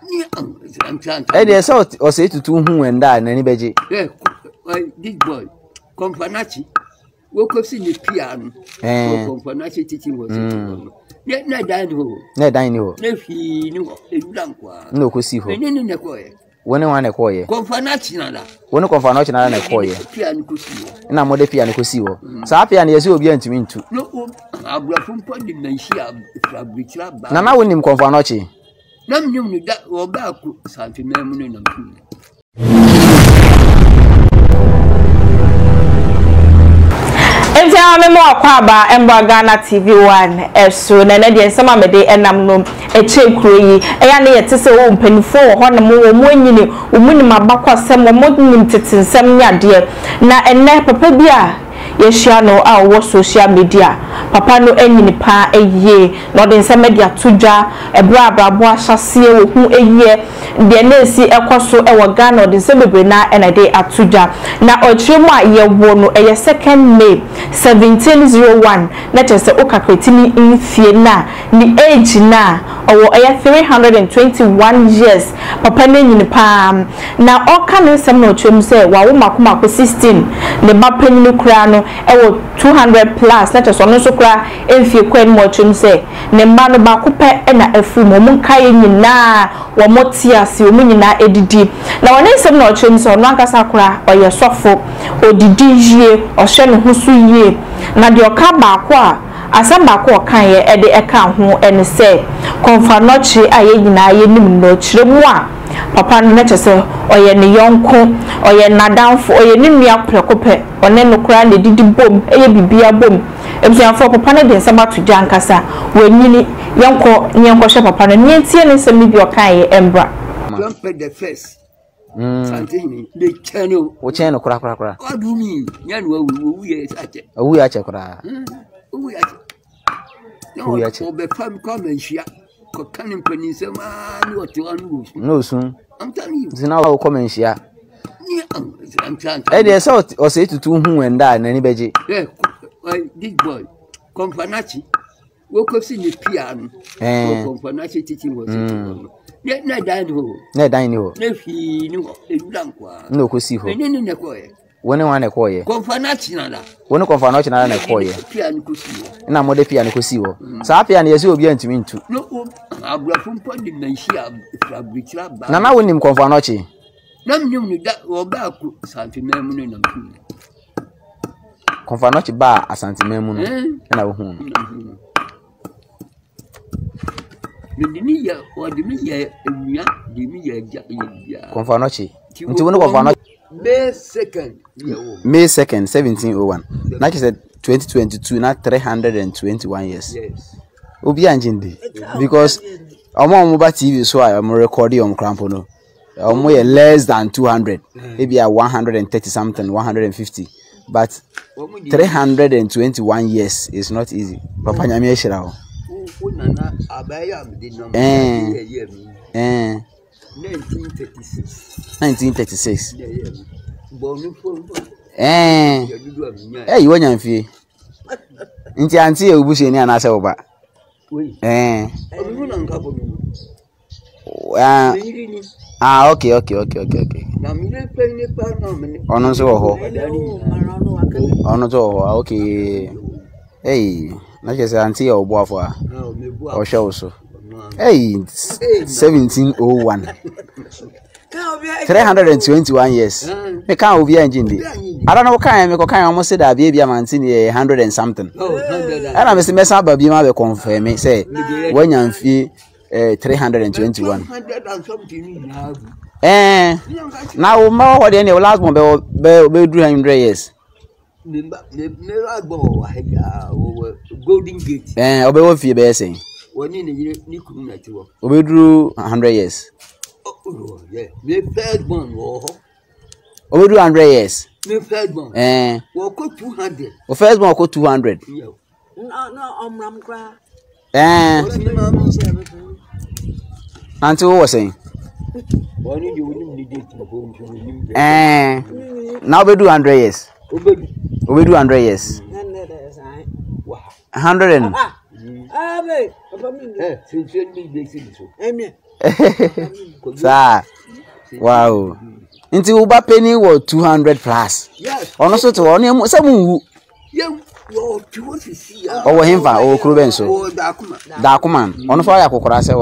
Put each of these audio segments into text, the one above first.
Eh, there's out or say to 2 who and that, and anybody. Yeah, this boy, Confanachi, woke up in the piano, Confanachi teaching was yet not dying who, not dying who, no, he knew a blank no, could see who, and in the choir. When I want to call you, Confanachi, when I confanachi, and I call you, piano could see, and I'm more the piano could see you. Sapi and yes, you'll be into me too. No, I'll be from Pondimensia, Fabric Lab. Nana win him confanachi. None knew that or back something memory. Enti me mo akwaba emba Ghana TV1 eso na na de nsema me de enam no eche kuro yi eya na yete se wo mpanifo ho na mo anyini omuni mabakwasem mo nim tetensem nya de na enne papa bia yeshia no a wo social media papa no anyini pa eye no de nsema de atudwa ebra abrabo ahyase wo hu eye de na esi ekoso ewo Ghana de nsema bebre na ena de atudwa na ochiremu a ye wo no eye 2nd May 1701 na chese okakretini infie na ni age na owo eye 321 years papa na nyini pa na oka ne nsem na ochiremu se wa wo makoma ko 16 ne ba panini kura no ewo 200 plus na chese ono so kura enfie kwen mo ochiremu se ne mba no ba ko pe na afu mo munkaye nyina wo motiasi wo nyina edidi na wone nsem na ochiremu se ono akasa kura oye sofo odidi yie ohwe ne husu yie na de oka baako a asem baako okan ye ede eka ho ene se Konfanochi aye nyina ye nim no chiremu a papa no chese oye ne yonko oye nadanfo oye ne nua prekope one no kura ne didi bom eye bibia bom ebusuafo papa ne de nsem atudwa ankasa wanyini yonko hwe papa no nyentie ne nsem bi okan ye embra Prempeh the first something the channel O channel kura. what do you mean yan we ache We are check kura. we ache no o be fam come and share ko kanin pani se ma ni what you want No soon. I'm telling you Zina will come and share. I'm telling Eh, there's out or say to 2 who and that, and anybody. yeah this boy Confanachi woke up in the piano Confanachi teaching was yet not dying who, Not dying who, no, he knew a blank no, could see who. and in the choir. When I want to call you, Confanachi, when I confanachi, and I call you, piano could see and I'm more the piano could see you. Sapi and yes, you'll be into me too. no, I'll be from Pondimensia, Fabric Lab. Nana win him confanachi. None knew that or back something memory. Confanachi bar a santimemo, and I will home. The media or the media, the media, Confanachi. Into one of May 2nd, 1701. Like I said, 2022, not 321 years. Yes. Obi anjindi because our mobile TV so I am recording on Crampono. Less than 200, maybe 130 something, 150. But 321 years is not easy. Papa nyame shirao. 1936. You want yamfi. Inti anti e obusie ni anase oba. Okay. Ono so ho. Okay. Hey, na je say anti e obo afo a. O show so. Hey, 1701. 321 years. Me can obi engine. I don't know kind me ko almost say that baby amantin 100 and something. And I say mesa ba bi ma be confirm me say when yamfi 321. Now ma what the last one be do 100 years. Golden Gate. Obe wo fie be say. Woni ni kunu na tiwo. Obe do 100 years. Oh yeah. Me first born wo. Obe do 100 years. Me first born. Wo ko 200. O first born ko 200. Yeah. No omram kra. Auntie what was saying? Woni di woni ni date ko now we do 100 years. We do 100 years. 100 and Amen. since you need this so. Amen. Sir. Wow. Into Uba penny was 200 plus. Yes. Or also to on some over him for Crubenso. Darkman. On fire Cocrasa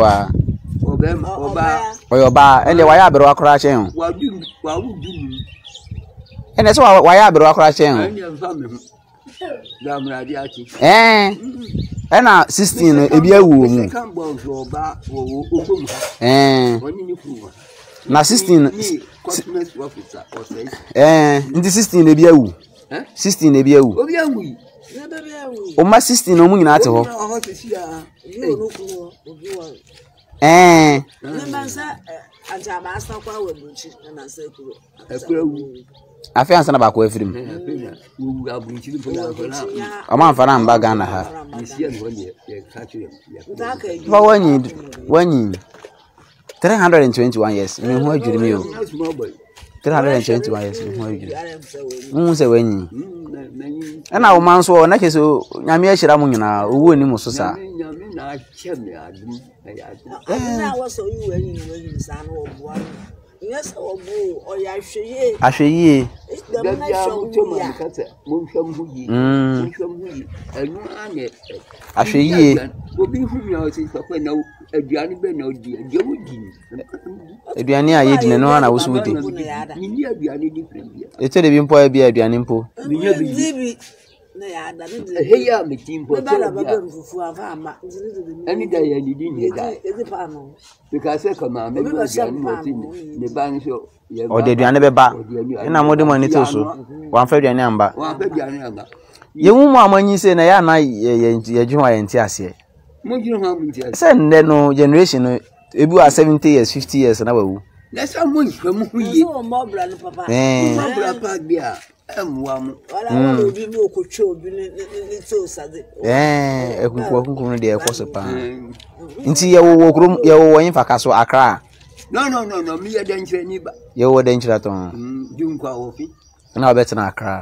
or your bar and the Wayabro crashing. And that's why Wayabro crashing. And now 16 a beer womb. Na 16 into 16 a beer woo. 16 a beer woo. O ma 16 o mu nyina ate ho. Afi ansa na ba ko afirim. O ma fa na mba Ghana ha. Fa wanyi 321 years. Me ho adwiri me o. 321 years. Me ho adwiri. Mu se wanyi. Ana o man so na keso nyame ahira mu nyina owo ni mu so sa. Nyame na acheme adum. Na wo so you wanyi sa no oboa. Yes, obo o ya hweye. Ahweye. Da bia mo choma mkate. Mo hwam huyi. Mo hwam huyi. Anu ane. Ahweye. Obi hu mi o si papa na aduane be na odi. Aduane odi. Aduane a yedi no na wo so wudi. Ni aduane di prembia. Eto de bi mpo a bi aduane mpo. Ni bi. Na ya da ne. Heya me timpo. Baba mfufu afa ama. Ani da ya ni di ni da. Ezi pa no. Because kama me aduane mo ti ne ban so. O de aduane be ba. Na mo de mo ni to so. Wan fa aduane amba. Wan fa aduane amba. Ye wu mu amanyi se na ya na ye dwuma ye nti ase. Mo dwuma ha mo nti ase. Se nne no generation no ebu a 70 years 50 years na wawu. Na sa mo hwam huyi. So mo bra no papa. Mo bra pa bia. Emwa mo. Wala obi mi okotwa obi ni to sade. Ekuku no de ekoso pa. Nti ye wo krom ye wo yin fakaso Accra. No, mi ye denchre ni ba. Ye wo denchre ton. Dunkwa ofi. Na obetna Accra.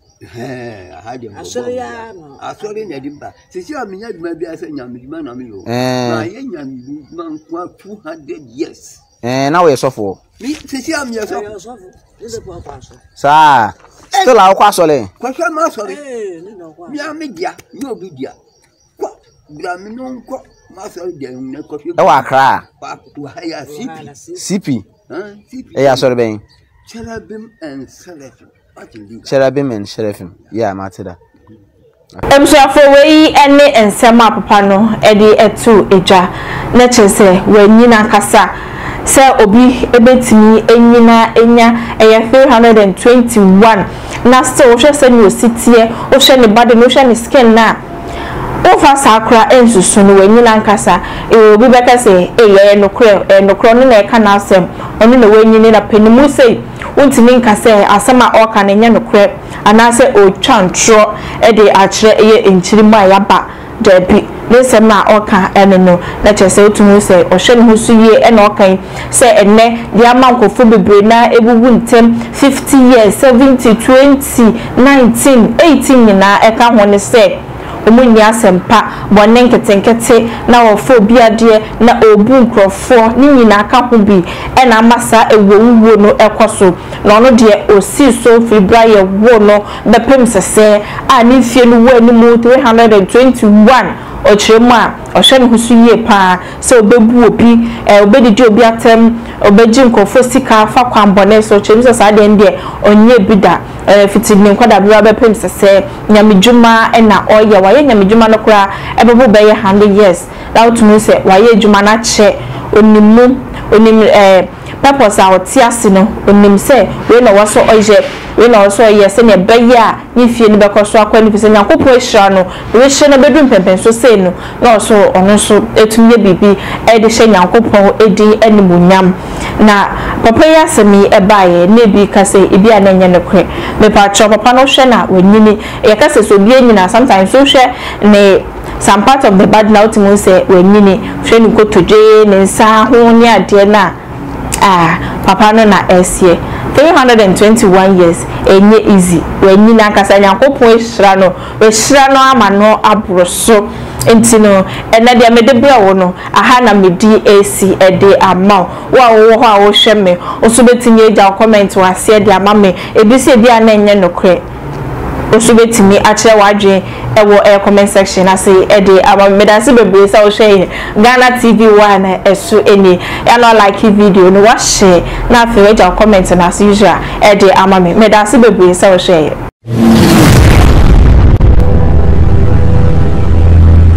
Ahade mo. Asori ya no. Asori na dimba. Sisi amenya duma bia se nyameduma na me yo. Na ye nyameduma kwa 200 years. Na we sofo. Mi sisi amenya sofo. Ese kwa kwaso. Sa. Still a kwaso le. Kwaso ma sori. Ni no kwa. Mi amedia, ni obi dia. Kwa bra mi no nko. Ma sori de na kwaso. E wa Accra. Wa haya CP. CP. E ya sori ben. Cherubim and Seraphim. Cherubim and Seraphim. Yeah, matida. Emsafo we ene ensema papa no e de etu eja na chese we nyina kasa se obi ebetimi enyina enya eye 321 na still hwe se ni ositie o hwe ne body no hwe ne skin na o fa sakra ensusu no we nyina nkasa obi beka se eye nokro no na e ka na asem onu na we nyina na panimu sei untimi nkasa asema o ka na nya nokre anase o twantro e de akire eye enchirimu ayaba debi nesem na oka eneno na chese otumu se ohwe ne husu ye e na okan se enne de amankofo bebre na ebubu ntem 50 years 70 20 19 18 na eka ho ne se omunni asempa bone nketenkete na wofo biade na obu nkrofo ni nyina aka ho bi e na amasa ewuwo no ekoso na ono de osi so fibra ye wo no bepem sese a ni fie no wo ani mu 321 ochiremu a ohwe ne husu yie pa se obebu obi obedidi obi atem obeji nkrofo sika fa kwambone so ochiremu so sa de ndie onye bida fitini nkwada bia bepem sese nyamedwuma na oye waye nyamedwuma no kura ebebo be ye 100 years na otumu se waye dwuma na che onim purpose a otiase no onim se we na waso oje we na waso oye se ne be ya ni fie ni be koso akwani fise nyankopon ehira no we hye na bedum pempen so se no na oso ono so etumye bibi e de hye nyankopon edi animunyam na papa ya semi ebaye na bi kase ebi anenye ne kwe me pa cho papa no hye na wanyini e kase so bi anyina sometimes so hye ne some part of the bad now to say wanyini hye ni kotoje ne nsa ho ni ade na papa no na esie 321 years enye easy when na kasa nyankopon ehira no ama no abroso entino ena dia mede bra wo no aha na medi AC ede ama wa wo ho a wo hwe me oso betimi eja comment wa se de ama me ebisi edi ana enye nokre oso betimi a kire wadwe ewo comment section ase ede ama me da se bebre sa wo hwe Ghana TV 1 eso eni ya no like video no wa share na fe eja comment na as usual ede ama me da se bebre sa wo hwe